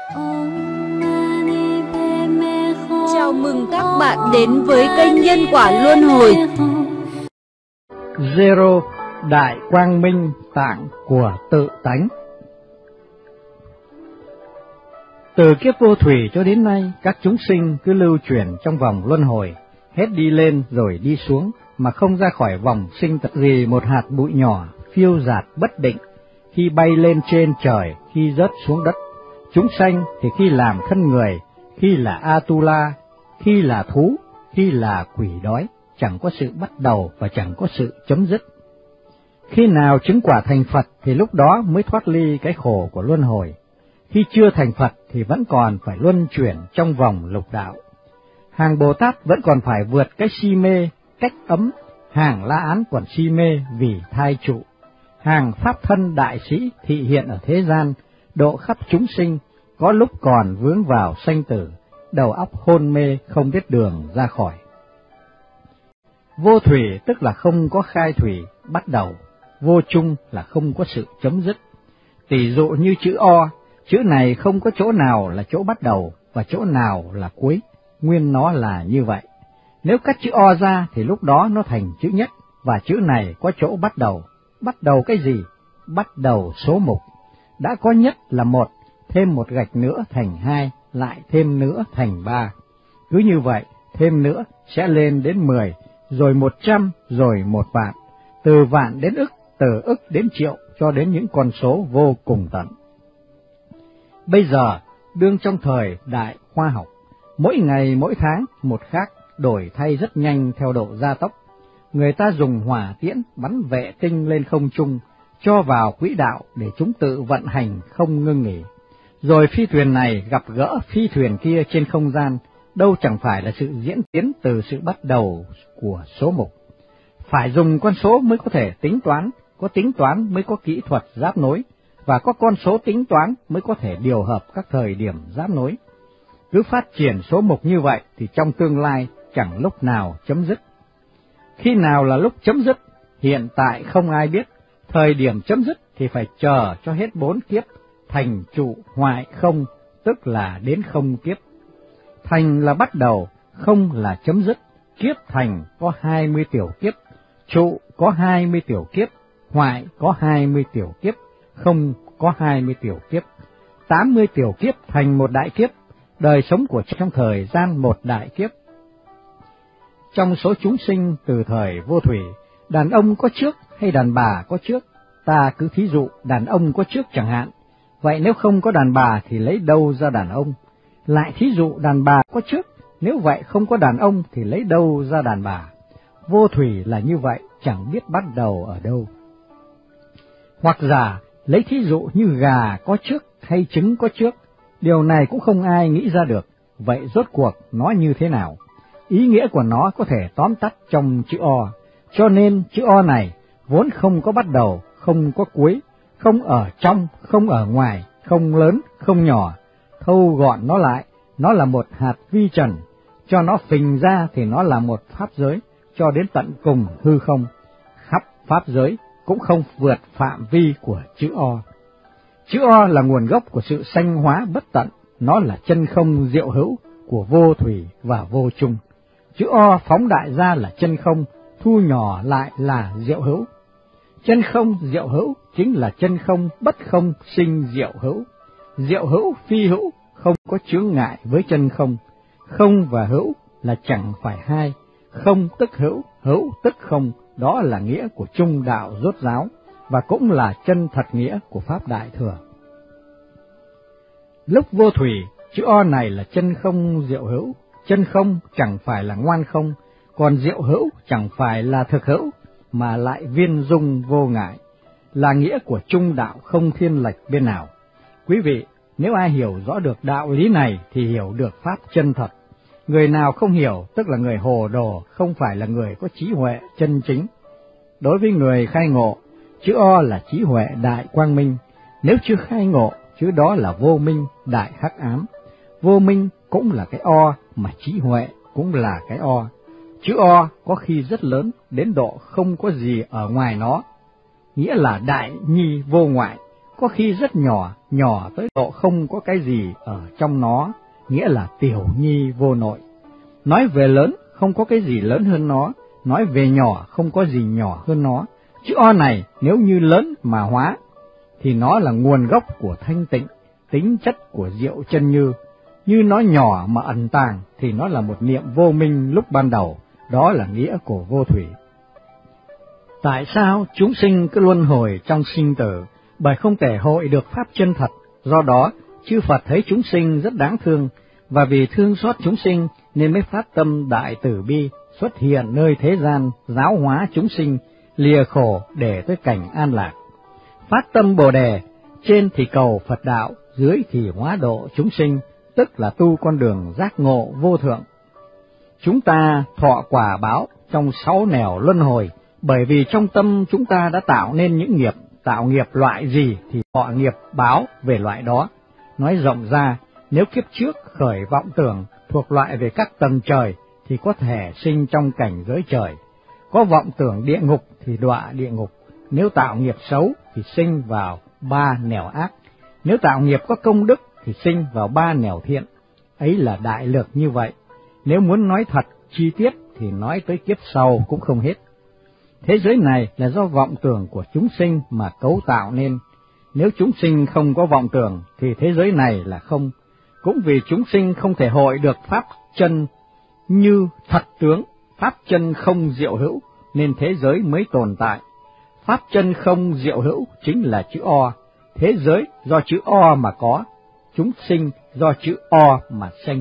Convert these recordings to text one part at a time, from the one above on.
Chào mừng các bạn đến với kênh Nhân Quả Luân Hồi. Zero Đại Quang Minh Tạng của Tự Tánh. Từ kiếp vô thủy cho đến nay, các chúng sinh cứ lưu chuyển trong vòng luân hồi, hết đi lên rồi đi xuống, mà không ra khỏi vòng sinh tử gì một hạt bụi nhỏ, phiêu dạt bất định, khi bay lên trên trời, khi rớt xuống đất. Chúng sanh thì khi làm thân người, khi là Atula, khi là thú, khi là quỷ đói, chẳng có sự bắt đầu và chẳng có sự chấm dứt. Khi nào chứng quả thành Phật thì lúc đó mới thoát ly cái khổ của luân hồi. Khi chưa thành Phật thì vẫn còn phải luân chuyển trong vòng lục đạo. Hàng Bồ Tát vẫn còn phải vượt cái si mê, cách ấm, hàng La Án còn si mê vì thai trụ. Hàng Pháp Thân Đại Sĩ thị hiện ở thế gian, độ khắp chúng sinh, có lúc còn vướng vào sanh tử, đầu óc hôn mê không biết đường ra khỏi. Vô thủy tức là không có khai thủy, bắt đầu, vô chung là không có sự chấm dứt. Tỷ dụ như chữ O, chữ này không có chỗ nào là chỗ bắt đầu và chỗ nào là cuối, nguyên nó là như vậy. Nếu cắt chữ O ra thì lúc đó nó thành chữ nhất, và chữ này có chỗ bắt đầu. Bắt đầu cái gì? Bắt đầu số mục. Đã có nhất là một, thêm một gạch nữa thành hai, lại thêm nữa thành ba. Cứ như vậy, thêm nữa sẽ lên đến 10, rồi 100, rồi 1.000.000, từ vạn đến ức, từ ức đến triệu, cho đến những con số vô cùng tận. Bây giờ, đương trong thời đại khoa học, mỗi ngày mỗi tháng một khác, đổi thay rất nhanh theo độ gia tốc. Người ta dùng hỏa tiễn bắn vệ tinh lên không trung, cho vào quỹ đạo để chúng tự vận hành không ngưng nghỉ. Rồi phi thuyền này gặp gỡ phi thuyền kia trên không gian, đâu chẳng phải là sự diễn tiến từ sự bắt đầu của số mục. Phải dùng con số mới có thể tính toán, có tính toán mới có kỹ thuật giáp nối, và có con số tính toán mới có thể điều hợp các thời điểm giáp nối. Cứ phát triển số mục như vậy thì trong tương lai chẳng lúc nào chấm dứt. Khi nào là lúc chấm dứt, hiện tại không ai biết. Thời điểm chấm dứt thì phải chờ cho hết 4 kiếp, thành trụ hoại không, tức là đến không kiếp. Thành là bắt đầu, không là chấm dứt. Kiếp thành có 20 tiểu kiếp, trụ có 20 tiểu kiếp, hoại có 20 tiểu kiếp, không có 20 tiểu kiếp. 80 tiểu kiếp thành một đại kiếp, đời sống của trong thời gian một đại kiếp. Trong số chúng sinh từ thời vô thủy, đàn ông có trước hay đàn bà có trước? Ta cứ thí dụ đàn ông có trước chẳng hạn. Vậy nếu không có đàn bà thì lấy đâu ra đàn ông? Lại thí dụ đàn bà có trước, nếu vậy không có đàn ông thì lấy đâu ra đàn bà? Vô thủy là như vậy, chẳng biết bắt đầu ở đâu. Hoặc giả, lấy thí dụ như gà có trước hay trứng có trước, điều này cũng không ai nghĩ ra được. Vậy rốt cuộc nó như thế nào? Ý nghĩa của nó có thể tóm tắt trong chữ O, cho nên chữ O này vốn không có bắt đầu, không có cuối, không ở trong, không ở ngoài, không lớn, không nhỏ. Thâu gọn nó lại, nó là một hạt vi trần, cho nó phình ra thì nó là một pháp giới, cho đến tận cùng hư không. Khắp pháp giới cũng không vượt phạm vi của chữ O. Chữ O là nguồn gốc của sự sanh hóa bất tận, nó là chân không diệu hữu của vô thủy và vô chung. Chữ O phóng đại ra là chân không, thu nhỏ lại là diệu hữu. Chân không diệu hữu chính là chân không bất không sinh diệu hữu. Diệu hữu phi hữu, không có chướng ngại với chân không. Không và hữu là chẳng phải hai, không tức hữu, hữu tức không, đó là nghĩa của trung đạo rốt ráo, và cũng là chân thật nghĩa của Pháp Đại Thừa. Lúc vô thủy, chữ O này là chân không diệu hữu, chân không chẳng phải là ngoan không, còn diệu hữu chẳng phải là thực hữu, mà lại viên dung vô ngại, là nghĩa của trung đạo không thiên lệch bên nào. Quý vị, nếu ai hiểu rõ được đạo lý này thì hiểu được Pháp chân thật. Người nào không hiểu, tức là người hồ đồ, không phải là người có trí huệ chân chính. Đối với người khai ngộ, chữ O là trí huệ đại quang minh. Nếu chưa khai ngộ, chữ đó là vô minh đại hắc ám. Vô minh cũng là cái O, mà trí huệ cũng là cái O. Chữ O có khi rất lớn, đến độ không có gì ở ngoài nó, nghĩa là đại nhi vô ngoại, có khi rất nhỏ, nhỏ tới độ không có cái gì ở trong nó, nghĩa là tiểu nhi vô nội. Nói về lớn, không có cái gì lớn hơn nó, nói về nhỏ, không có gì nhỏ hơn nó. Chữ O này nếu như lớn mà hóa, thì nó là nguồn gốc của thanh tịnh, tính chất của diệu chân như. Như nó nhỏ mà ẩn tàng, thì nó là một niệm vô minh lúc ban đầu, đó là nghĩa của vô thủy. Tại sao chúng sinh cứ luân hồi trong sinh tử? Bởi không thể hội được pháp chân thật. Do đó, chư Phật thấy chúng sinh rất đáng thương, và vì thương xót chúng sinh nên mới phát tâm đại từ bi, xuất hiện nơi thế gian, giáo hóa chúng sinh, lìa khổ để tới cảnh an lạc. Phát tâm Bồ Đề, trên thì cầu Phật đạo, dưới thì hóa độ chúng sinh, tức là tu con đường giác ngộ vô thượng. Chúng ta thọ quả báo trong 6 nẻo luân hồi, bởi vì trong tâm chúng ta đã tạo nên những nghiệp, tạo nghiệp loại gì thì thọ nghiệp báo về loại đó. Nói rộng ra, nếu kiếp trước khởi vọng tưởng thuộc loại về các tầng trời thì có thể sinh trong cảnh giới trời, có vọng tưởng địa ngục thì đọa địa ngục, nếu tạo nghiệp xấu thì sinh vào 3 nẻo ác, nếu tạo nghiệp có công đức thì sinh vào 3 nẻo thiện. Ấy là đại lược như vậy, nếu muốn nói thật chi tiết thì nói tới kiếp sau cũng không hết. Thế giới này là do vọng tưởng của chúng sinh mà cấu tạo nên. Nếu chúng sinh không có vọng tưởng thì thế giới này là không. Cũng vì chúng sinh không thể hội được pháp chân như thật tướng, pháp chân không diệu hữu, nên thế giới mới tồn tại. Pháp chân không diệu hữu chính là chữ O. Thế giới do chữ O mà có, chúng sinh do chữ O mà sinh.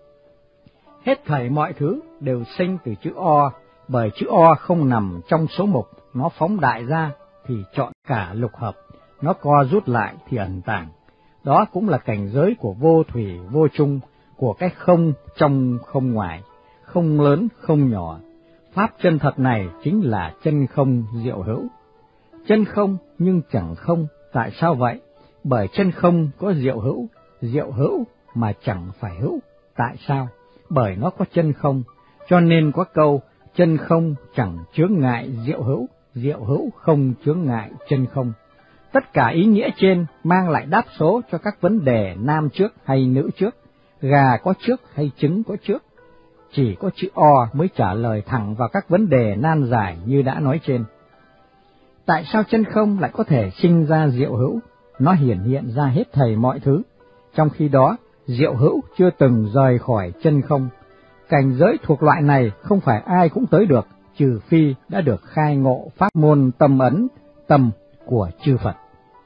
Hết thảy mọi thứ đều sinh từ chữ O, bởi chữ O không nằm trong số mục, nó phóng đại ra thì chọn cả lục hợp, nó co rút lại thì ẩn tàng. Đó cũng là cảnh giới của vô thủy vô chung, của cái không trong không ngoài, không lớn không nhỏ. Pháp chân thật này chính là chân không diệu hữu. Chân không nhưng chẳng không, tại sao vậy? Bởi chân không có diệu hữu mà chẳng phải hữu. Tại sao? Bởi nó có chân không, cho nên có câu chân không chẳng chướng ngại diệu hữu không chướng ngại chân không. Tất cả ý nghĩa trên mang lại đáp số cho các vấn đề nam trước hay nữ trước, gà có trước hay trứng có trước. Chỉ có chữ O mới trả lời thẳng vào các vấn đề nan giải như đã nói trên. Tại sao chân không lại có thể sinh ra diệu hữu? Nó hiển hiện ra hết thảy mọi thứ, trong khi đó diệu hữu chưa từng rời khỏi chân không. Cảnh giới thuộc loại này không phải ai cũng tới được, trừ phi đã được khai ngộ pháp môn tâm ấn, tâm của chư Phật.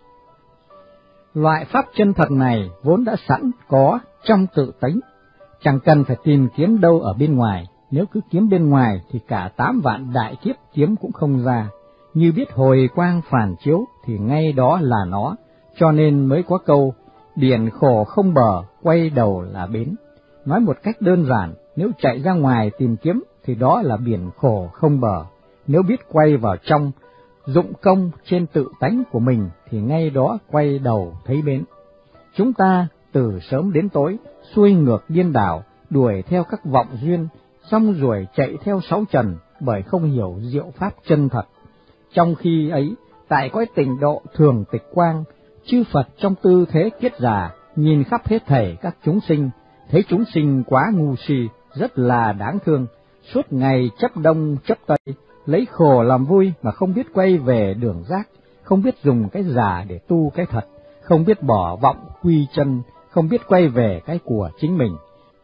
Loại pháp chân thật này vốn đã sẵn có trong tự tánh, chẳng cần phải tìm kiếm đâu ở bên ngoài. Nếu cứ kiếm bên ngoài thì cả 8 vạn đại kiếp kiếm cũng không ra. Như biết hồi quang phản chiếu thì ngay đó là nó, cho nên mới có câu biển khổ không bờ, quay đầu là bến. Nói một cách đơn giản, nếu chạy ra ngoài tìm kiếm thì đó là biển khổ không bờ. Nếu biết quay vào trong, dụng công trên tự tánh của mình thì ngay đó quay đầu thấy bến. Chúng ta từ sớm đến tối xuôi ngược điên đảo, đuổi theo các vọng duyên, xong rồi chạy theo 6 trần bởi không hiểu diệu pháp chân thật. Trong khi ấy, tại cõi tịnh độ thường tịch quang, chư Phật trong tư thế kiết già nhìn khắp hết thảy các chúng sinh, thấy chúng sinh quá ngu si, rất là đáng thương, suốt ngày chấp đông chấp tây, lấy khổ làm vui mà không biết quay về đường giác, không biết dùng cái giả để tu cái thật, không biết bỏ vọng quy chân, không biết quay về cái của chính mình.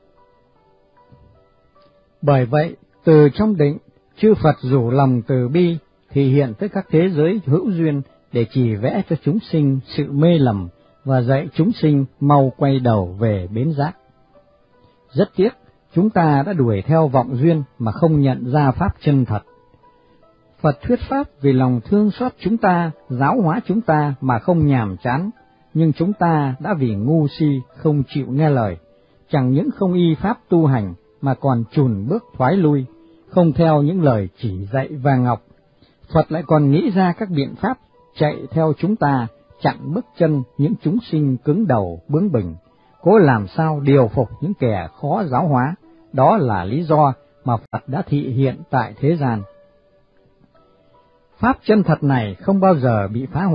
Bởi vậy, từ trong định, chư Phật rủ lòng từ bi, thì hiện tới các thế giới hữu duyên để chỉ vẽ cho chúng sinh sự mê lầm và dạy chúng sinh mau quay đầu về bến giác. Rất tiếc, chúng ta đã đuổi theo vọng duyên mà không nhận ra pháp chân thật. Phật thuyết pháp vì lòng thương xót chúng ta, giáo hóa chúng ta mà không nhàm chán, nhưng chúng ta đã vì ngu si không chịu nghe lời, chẳng những không y pháp tu hành mà còn chùn bước thoái lui, không theo những lời chỉ dạy vàng ngọc. Phật lại còn nghĩ ra các biện pháp chạy theo chúng ta, chặn bước chân những chúng sinh cứng đầu bướng bỉnh, cố làm sao điều phục những kẻ khó giáo hóa. Đó là lý do mà Phật đã thị hiện tại thế gian. Pháp chân thật này không bao giờ bị phá hoại,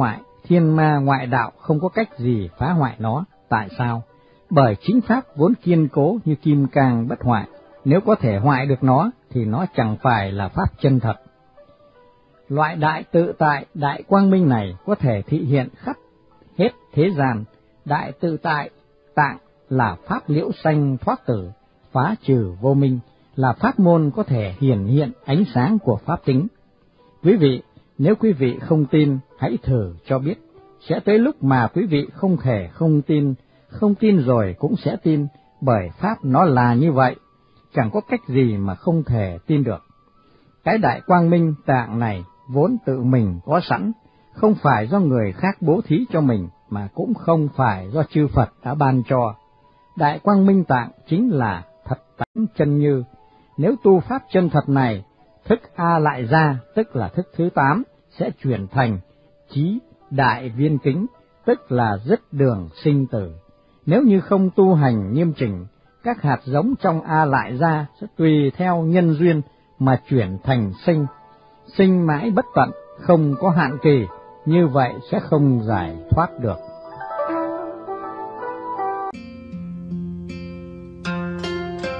thiên ma ngoại đạo không có cách gì phá hoại nó. Tại sao? Bởi chính pháp vốn kiên cố như kim cang bất hoại, nếu có thể hoại được nó thì nó chẳng phải là pháp chân thật. Loại đại tự tại, đại quang minh này có thể thị hiện khắp hết thế gian. Đại tự tại tạng là pháp liễu sanh thoát tử, phá trừ vô minh, là pháp môn có thể hiển hiện ánh sáng của pháp tính. Quý vị, nếu quý vị không tin, hãy thử cho biết. Sẽ tới lúc mà quý vị không thể không tin rồi cũng sẽ tin, bởi pháp nó là như vậy, chẳng có cách gì mà không thể tin được. Cái đại quang minh tạng này vốn tự mình có sẵn, không phải do người khác bố thí cho mình, mà cũng không phải do chư Phật đã ban cho. Đại quang minh tạng chính là thật tánh chân như. Nếu tu pháp chân thật này, thức A lại ra, tức là thức thứ 8, sẽ chuyển thành trí đại viên kính, tức là dứt đường sinh tử. Nếu như không tu hành nghiêm chỉnh, các hạt giống trong A lại ra sẽ tùy theo nhân duyên mà chuyển thành sinh mãi bất tận, không có hạn kỳ, như vậy sẽ không giải thoát được.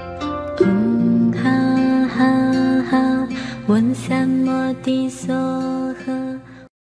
Ha ha ha, 问三摩地所